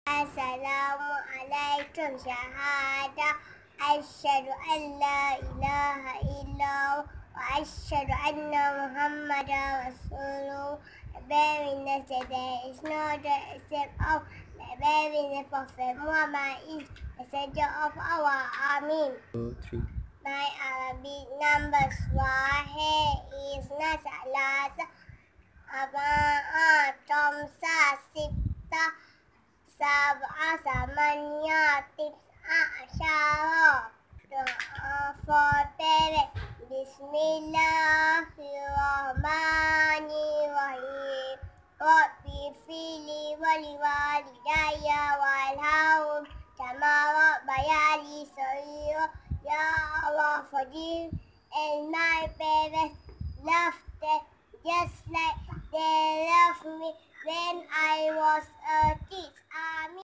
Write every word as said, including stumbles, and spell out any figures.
Assalamu alaikum shahada. Ashhadu an la ilaha illallah wa ashhadu anna Muhammadan Rasulullah. The bearing that there is no other except of the bearing the Prophet Muhammad is the messenger of Allah. Amin. Two, three. My Arabic numbers Wahid is Nasalasa Abaa Tomsa Sita Sab'a Samanya Tis'a Ashara. Doa for parents. Bismillahirrahmanirrahim. Rabbi fili wali walidayya walhum kama rabbayani saghira. Ya Allah, forgive and my parents love them just like they loved me when I was a kid.